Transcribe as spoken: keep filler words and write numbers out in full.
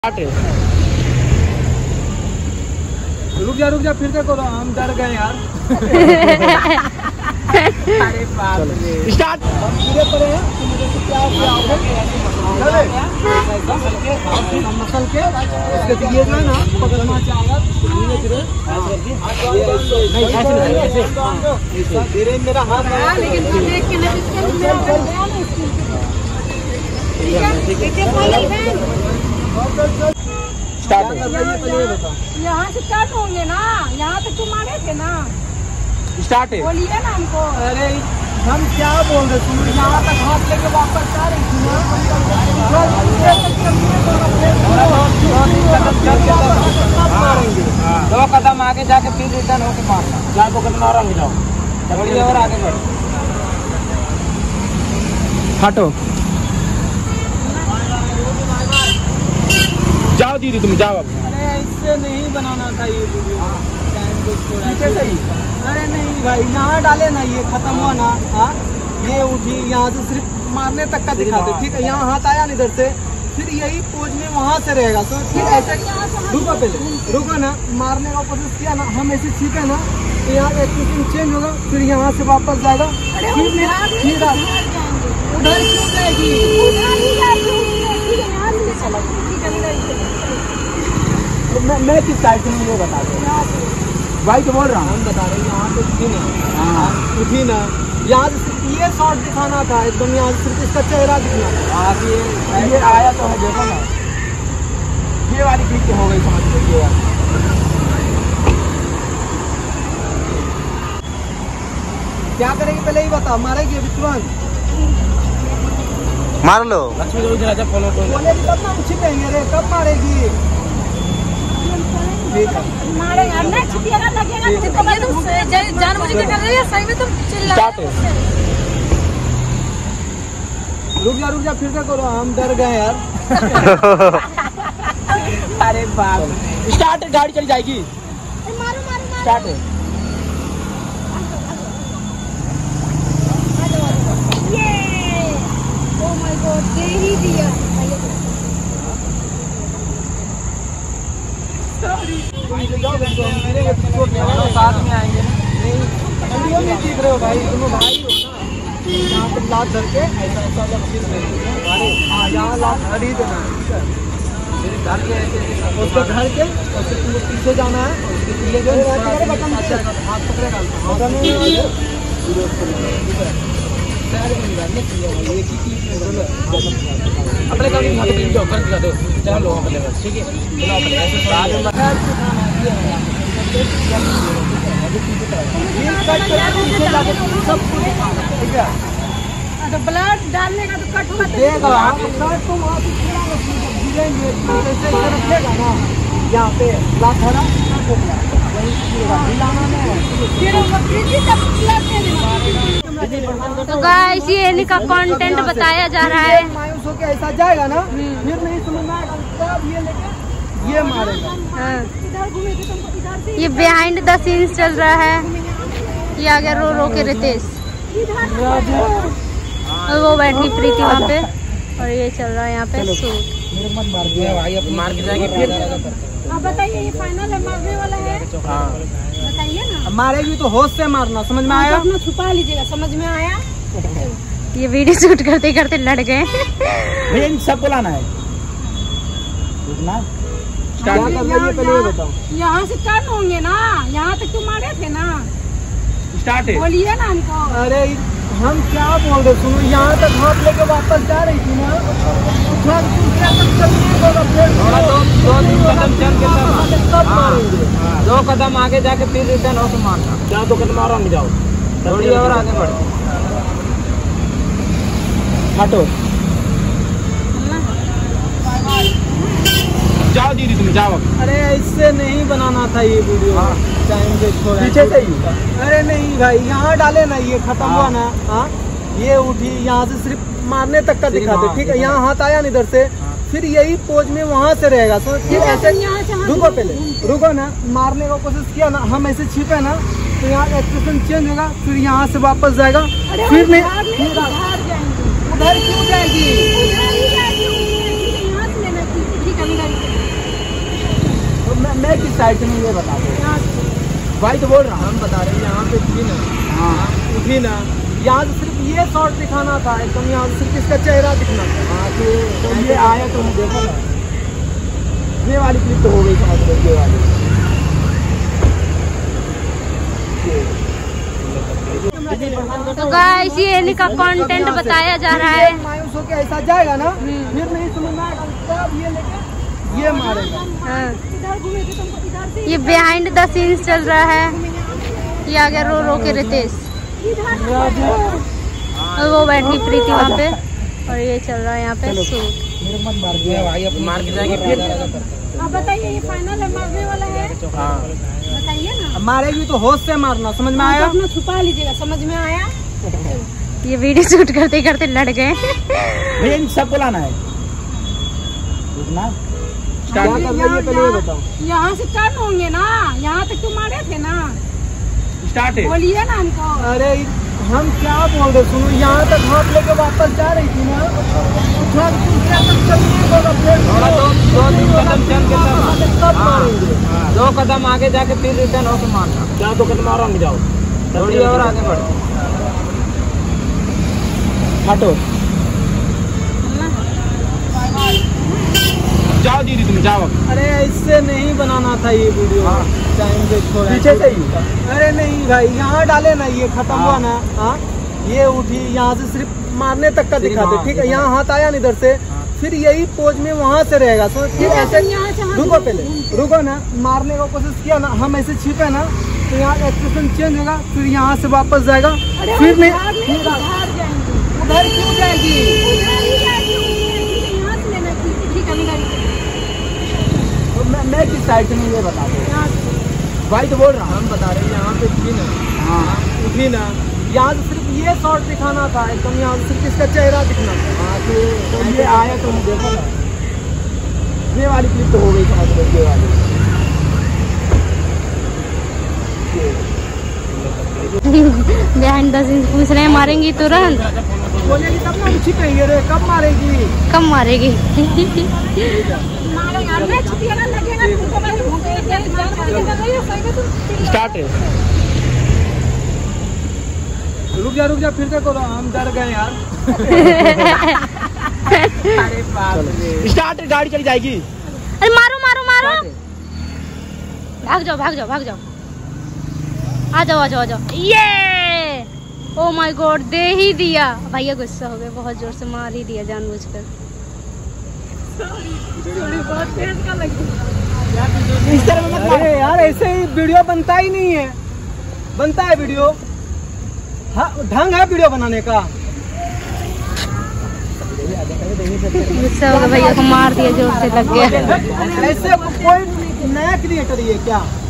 रुक जा रुक जा फिर से करो, हम डर गए यार। अरे बाप रे स्टार्ट। हम पूरे पड़े हैं तो मुझे तो क्या क्या हम मसल के इसके दिए जो है ना पकड़ना चाहेगा धीरे धीरे नहीं ऐसे नहीं ऐसे धीरे मेरा हाथ लेकिन देख के ना इसके मेरा चल गया ना इसके ठीक है स्टार्ट। यहाँ से स्टार्ट होंगे ना, यहाँ तक तुम मारे थे ना स्टार्ट है बोलिए ना हमको। अरे हम क्या बोल रहे तुम यहाँ तक हाथ लेके वापस जा रही थी ना, दो कदम आगे जाके फिर रिटर्न होके मारना, चार दो कदम और आगे जाओ और आगे बढ़ो। हटो जाओ दीदी तुम जाओ अब। अरे इससे नहीं बनाना था ये वीडियो, सही। अरे नहीं भाई यहाँ डाले ना, ये खत्म हुआ ना। हाँ ये उठी यहाँ से सिर्फ मारने तक का दिखाते, ठीक है। यहाँ हाथ आया ना इधर से, फिर यही पोज में वहाँ से रहेगा। तो फिर ऐसे रुको, पहले रुको ना, मारने का कोशिश किया ना, हम ऐसे छीपे ना तो यहाँ का एक्सप्रेशन चेंज होगा, फिर यहाँ से वापस जाएगा। उधर क्यों जाएगी? मैं मैं किस साइड से मुझे बता दो भाई, तो बोल रहा हूँ हम बता रहे हैं। यहाँ से उठी ना, हाँ उठी ना, यहाँ से सिर्फ ये शॉट दिखाना था एकदम, यहाँ से सिर्फ इसका चेहरा दिखना था। आप ये ये आया तो है, देखो ना ये वाली क्लिक हो गई, समझ लो ये वाली। क्या करेगी पहले ही बता, मारेगी अभी तुरंत मार लो। अच्छा फॉलो बोलेगी तब ना हम छिपेंगे रे, कब मारेगी? रुक जा रुक जा फिर से करो, हम डर गए यार। अरे बाप स्टार्ट, गाड़ी चली जाएगी। स्टार्ट है दे ही दिया। मेरे साथ में आएंगे नहीं नहीं सीख रहे हो भाई, दोनों भाई हो ना। यहाँ पर लात धर के ऐसा ऐसा हाँ यहाँ लात धर ही देना है, धर के उसको धर के उसके तुमको पीछे जाना है, उसके पीछे जो हाथ पकड़ेगा अपने काम कर दो, चलो अपने बस ठीक है। तो ब्लड डालने का तो कट देगा ना, यहाँ पे लात धरा तो गाइस ये इनका कंटेंट बताया जा रहा है। मायूस होके ऐसा जाएगा ना, फिर नहीं समझ में आएगा तब ये लेके ये मारेगा। हाँ। ये बिहाइंड द सीन्स चल रहा है। ये आ गया रो रो के रितेश, और वो बैठी प्रीति वहाँ पे, और ये चल रहा है यहाँ पे शूट। मार के जाएंगे फिर। आप बताइए ये फाइनल है, मारने वाला है? हाँ बताइए ना। मारेगी तो होश से मारना, समझ में आया? अपना छुपा लीजिएगा, समझ में आया? ये वीडियो शूट करते करते लड़ गए। सबको लाना है। क्या कर रही है पहले ये बताओ। यहाँ से स्टार्ट होंगे ना, यहाँ तक तुम मारे थे ना स्टार्ट है बोलिए ना हमको। अरे हम क्या बोल रहे, सुनो यहाँ तक हाथ लेके वापस जा रही थी ना, दो कदम आगे जाके फिर रिटर्न हो तो मारना, चार दो कदम और आगे जाओ थोड़ी और आगे बढ़ो। हटो जाओ दीदी तुम जाओ। अरे इससे नहीं बनाना था ये वीडियो, टाइम वेस्ट हो रहा है पीछे से ही। अरे नहीं भाई यहाँ डाले ना, ये खत्म हुआ ना। हाँ ये उठी यहाँ से सिर्फ मारने तक का दिखाते, ठीक है। यहाँ हाथ आया ना इधर से, फिर यही पोज में वहाँ से रहेगा। तो फिर ऐसे रुको, पहले रुको ना, मारने का कोशिश किया ना, हम ऐसे छिपे ना तो यहाँ का एक्सप्रेशन चेंज होगा, फिर यहाँ से वापस जाएगा। फिर नहीं उधर क्यों जाएगी? मैं, मैं किस साइड से हूँ ये बता दो। भाई तो बोल रहा हूँ, हम बता रहे हैं यहाँ पे थी ना। हाँ उठी ना, यहाँ से सिर्फ ये शॉट दिखाना था एकदम, यहाँ से सिर्फ इसका चेहरा दिखना था। हाँ तो, तो ये आया तो मैं देखा ना, ये वाली क्लिप तो हो गई समझ लो, ये वाली। तो गाइस ये इनका कंटेंट बताया जा रहा है। मायूस होके ऐसा जाएगा ना, फिर नहीं समझ में आएगा, तब ये लेके ये मारेगा। हाँ। ये बिहाइंड द सीन्स चल रहा है। ये आ गया रो रो के रितेश, और वो बैठी प्रीति वहाँ पे, और ये चल रहा है यहाँ पे शूट। मार के जाएंगे फिर। आप बताइए ये फाइनल है, मारने वाला है? हाँ बताइए ना। मारेगी तो होश से मारना, समझ में आया? अपना छुपा लीजिएगा, समझ में आया? ये वीडियो शूट करते करते लड़ गए। भैया सब बुलाना है। क्या कर रही है पहले ये बताओ। यहाँ से टर्न होंगे ना, यहाँ तक तुम मारे थे ना, स्टार्ट है। बोलिए ना हमको। अरे हम क्या बोल रहे, सुनो, यहाँ तक हाथ लेके वापस जा रही थी ना, उठा दो कदम आगे जाके फिर रिटर्न होकर मारना। क्या दो कदम और आगे जाओ, थोड़ी और आगे बढ़ो, हटो, जाओ दीदी तुम जाओ। अरे इससे नहीं बनाना था ये वीडियो। हाँ। टाइम देखो पीछे से ही। अरे नहीं भाई, यहाँ डाले ना, ये खत्म हुआ ना। हाँ ये उठी, यहाँ से सिर्फ मारने तक का दिखाते, ठीक है, यहाँ हाथ आया ना इधर से, फिर यही पोज में वहाँ से रहेगा। तो फिर ऐसे रुको, पहले रुको ना, मारने का कोशिश किया ना, हम ऐसे छिपे ना तो यहाँ एक्सप्रेशन चेंज होगा, फिर यहाँ से वापस जाएगा, फिर नहीं उधर क्यों जाएगी? मैं, मैं किस साइड से हूँ ये बता दो। भाई तो बोल रहा हूँ, हम बता रहे हैं यहाँ पे थी ना। हाँ उठी ना, यहाँ से सिर्फ ये शॉट दिखाना था एकदम, यहाँ से सिर्फ इसका चेहरा दिखना था। हाँ तो, तो ये आया तो मैं देखा ना, ये वाली क्लिप तो हो गई समझ लो, ये वाली। बिहाइंड द सीन्स पूछ रहे हैं, मारेंगी तुरंत? बोलेगी तब ना, उसी कहेंगे रे, कब मारेगी? कब मारेगी? स्टार्ट है। रुक जा रुक जा, फिर से करो, हम डर गए यार। अरे बाप, स्टार्ट है, गाड़ी चली जाएगी। अरे मारो मारो मारो, भाग जाओ भाग जाओ भाग जाओ, आ जाओ आ जाओ आ जाओ। ये ओ माय गॉड, दे ही दिया। भैया गुस्सा हो गए, बहुत जोर से मार ही दिया जानबूझकर। इस तरह मत। अरे यार ऐसे ही वीडियो बनता ही नहीं है, बनता है वीडियो, हाँ ढंग है वीडियो बनाने का। गुस्सा हो गया, भैया को मार दिया, जोर से लग गया। ऐसे कोई नया क्रिएटर ये क्या?